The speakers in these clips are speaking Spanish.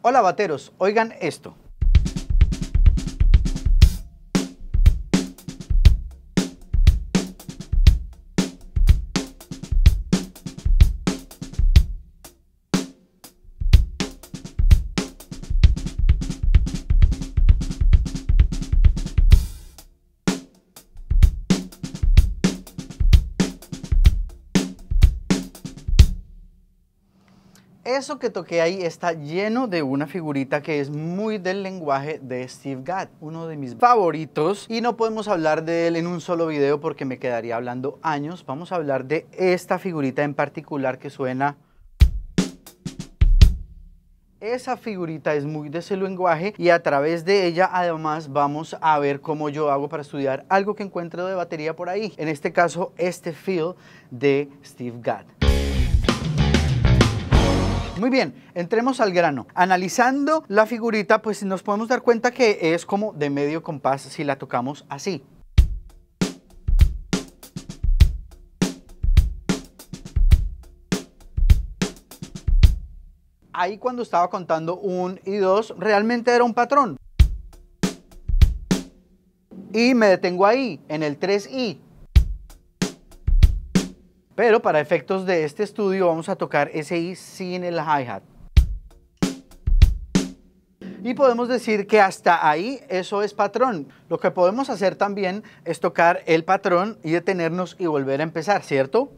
Hola bateros, oigan esto. Eso que toqué ahí está lleno de una figurita que es muy del lenguaje de Steve Gadd, uno de mis favoritos, y no podemos hablar de él en un solo video porque me quedaría hablando años. Vamos a hablar de esta figurita en particular que suena. Esa figurita es muy de ese lenguaje y a través de ella además vamos a ver cómo yo hago para estudiar algo que encuentro de batería por ahí. En este caso, este feel de Steve Gadd. Muy bien, entremos al grano. Analizando la figurita, pues nos podemos dar cuenta que es como de medio compás si la tocamos así. Ahí cuando estaba contando 1 y 2, realmente era un patrón. Y me detengo ahí, en el 3i. Pero para efectos de este estudio vamos a tocar ese i sin el hi-hat. Y podemos decir que hasta ahí eso es patrón. Lo que podemos hacer también es tocar el patrón y detenernos y volver a empezar, ¿cierto?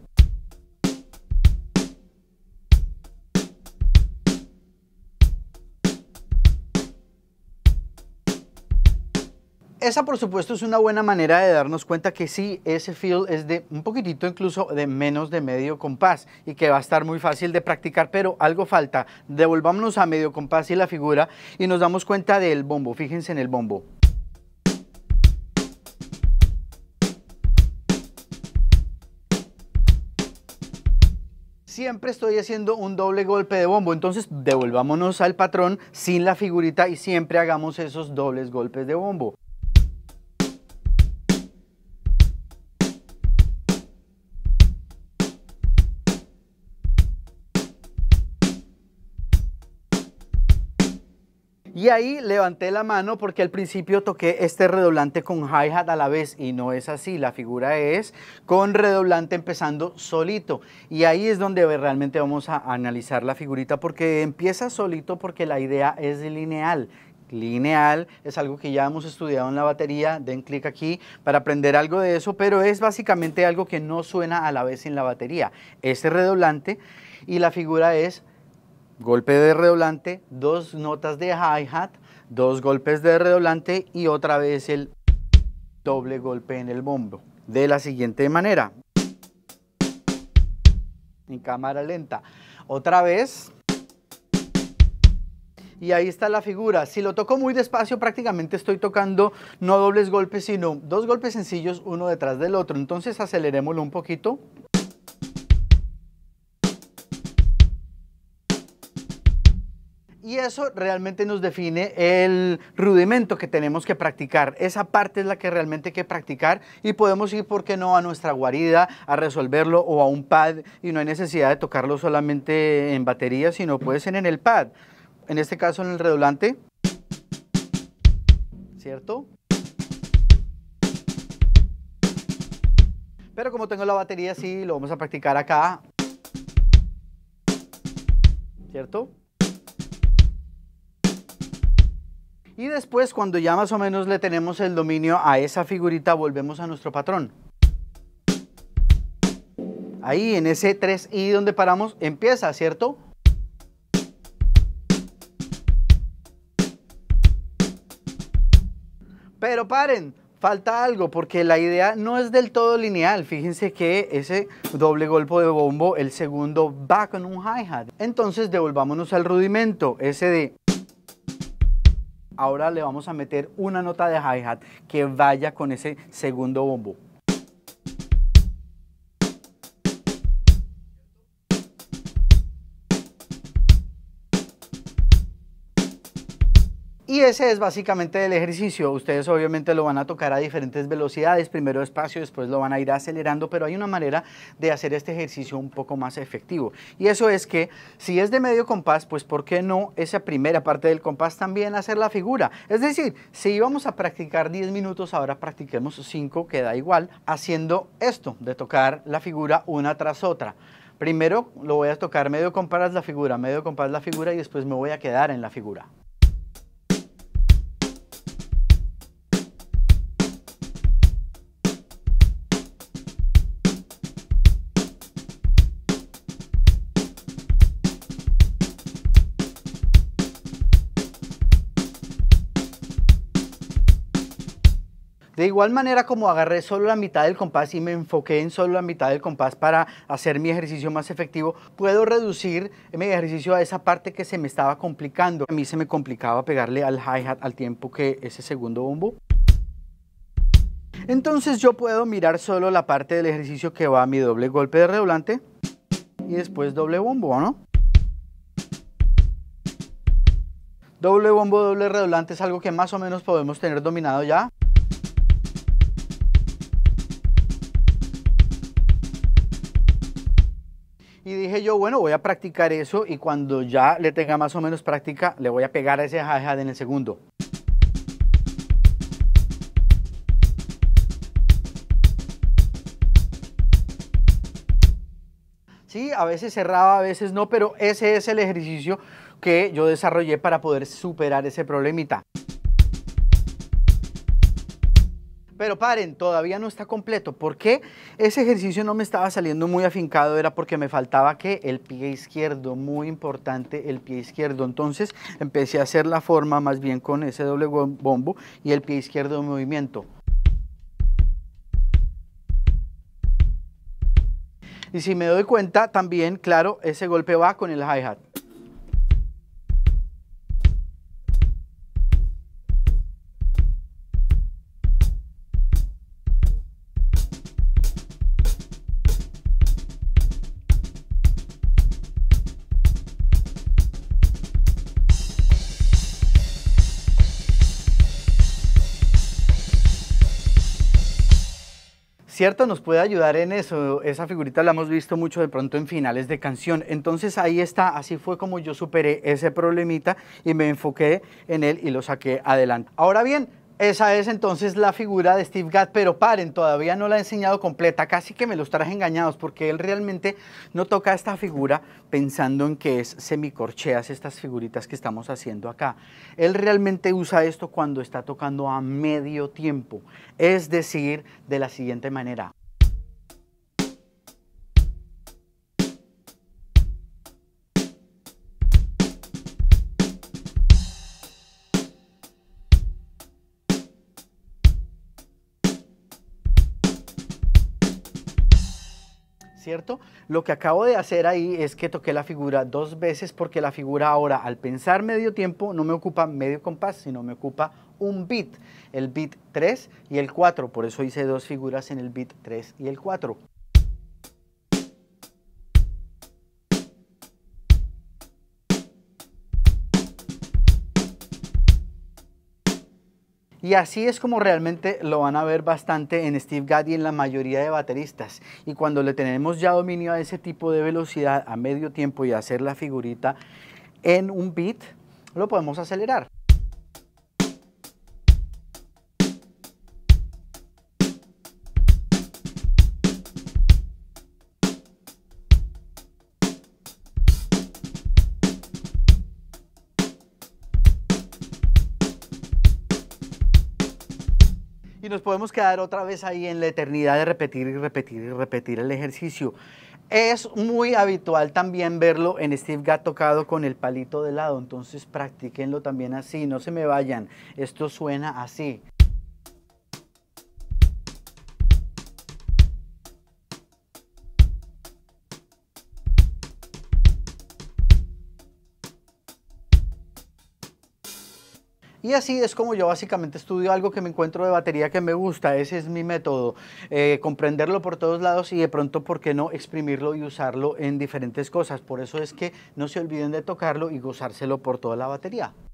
Esa por supuesto es una buena manera de darnos cuenta que sí, ese feel es de un poquitito incluso de menos de medio compás y que va a estar muy fácil de practicar, pero algo falta. Devolvámonos a medio compás y la figura y nos damos cuenta del bombo. Fíjense en el bombo. Siempre estoy haciendo un doble golpe de bombo, entonces devolvámonos al patrón sin la figurita y siempre hagamos esos dobles golpes de bombo. Y ahí levanté la mano porque al principio toqué este redoblante con hi-hat a la vez y no es así, la figura es con redoblante empezando solito. Y ahí es donde realmente vamos a analizar la figurita porque empieza solito porque la idea es lineal. Lineal es algo que ya hemos estudiado en la batería, den clic aquí para aprender algo de eso, pero es básicamente algo que no suena a la vez en la batería. Este redoblante y la figura es golpe de redoblante, 2 notas de hi-hat, 2 golpes de redoblante y otra vez el doble golpe en el bombo. De la siguiente manera. En cámara lenta. Otra vez. Y ahí está la figura. Si lo toco muy despacio, prácticamente estoy tocando no dobles golpes, sino 2 golpes sencillos uno detrás del otro. Entonces acelerémoslo un poquito. Y eso realmente nos define el rudimento que tenemos que practicar. Esa parte es la que realmente hay que practicar y podemos ir, ¿por qué no?, a nuestra guarida a resolverlo o a un pad y no hay necesidad de tocarlo solamente en batería, sino puede ser en el pad. En este caso en el redoblante, ¿cierto? Pero como tengo la batería, sí, lo vamos a practicar acá, ¿cierto? Y después, cuando ya más o menos le tenemos el dominio a esa figurita, volvemos a nuestro patrón. Ahí en ese 3i donde paramos, empieza, ¿cierto? Pero paren, falta algo, porque la idea no es del todo lineal. Fíjense que ese doble golpe de bombo, el segundo va con un hi-hat. Entonces devolvámonos al rudimento, ese de... Ahora le vamos a meter una nota de hi-hat que vaya con ese segundo bombo. Y ese es básicamente el ejercicio. Ustedes obviamente lo van a tocar a diferentes velocidades, primero despacio, después lo van a ir acelerando, pero hay una manera de hacer este ejercicio un poco más efectivo. Y eso es que si es de medio compás, pues ¿por qué no esa primera parte del compás también hacer la figura? Es decir, si íbamos a practicar 10 minutos, ahora practiquemos 5, queda igual, haciendo esto, de tocar la figura una tras otra. Primero lo voy a tocar medio compás la figura, medio compás la figura y después me voy a quedar en la figura. De igual manera, como agarré solo la mitad del compás y me enfoqué en solo la mitad del compás para hacer mi ejercicio más efectivo, puedo reducir mi ejercicio a esa parte que se me estaba complicando. A mí se me complicaba pegarle al hi-hat al tiempo que ese segundo bombo. Entonces yo puedo mirar solo la parte del ejercicio que va a mi doble golpe de redoblante y después doble bombo, ¿no? Doble bombo, doble redoblante es algo que más o menos podemos tener dominado ya. Y dije yo, bueno, voy a practicar eso y cuando ya le tenga más o menos práctica, le voy a pegar a ese hi-hat en el segundo. Sí, a veces cerraba, a veces no, pero ese es el ejercicio que yo desarrollé para poder superar ese problemita. Pero paren, todavía no está completo. ¿Por qué ese ejercicio no me estaba saliendo muy afincado? Era porque me faltaba que el pie izquierdo, muy importante el pie izquierdo. Entonces empecé a hacer la forma más bien con ese doble bombo y el pie izquierdo en movimiento. Y si me doy cuenta también, claro, ese golpe va con el hi-hat. Cierto, nos puede ayudar en eso, esa figurita la hemos visto mucho de pronto en finales de canción, entonces ahí está, así fue como yo superé ese problemita y me enfoqué en él y lo saqué adelante. Ahora bien, esa es entonces la figura de Steve Gadd, pero paren, todavía no la he enseñado completa, casi que me los traje engañados porque él realmente no toca esta figura pensando en que es semicorcheas, estas figuritas que estamos haciendo acá. Él realmente usa esto cuando está tocando a medio tiempo, es decir, de la siguiente manera. ¿Cierto? Lo que acabo de hacer ahí es que toqué la figura 2 veces porque la figura ahora al pensar medio tiempo no me ocupa medio compás, sino me ocupa un beat, el beat 3 y el 4, por eso hice 2 figuras en el beat 3 y el 4. Y así es como realmente lo van a ver bastante en Steve Gadd y en la mayoría de bateristas. Y cuando le tenemos ya dominio a ese tipo de velocidad a medio tiempo y hacer la figurita en un beat, lo podemos acelerar. Y nos podemos quedar otra vez ahí en la eternidad de repetir y repetir y repetir el ejercicio. Es muy habitual también verlo en Steve Gadd tocado con el palito de lado, entonces practíquenlo también así, no se me vayan, esto suena así. Y así es como yo básicamente estudio algo que me encuentro de batería que me gusta, ese es mi método, comprenderlo por todos lados y de pronto, ¿por qué no exprimirlo y usarlo en diferentes cosas? Por eso es que no se olviden de tocarlo y gozárselo por toda la batería.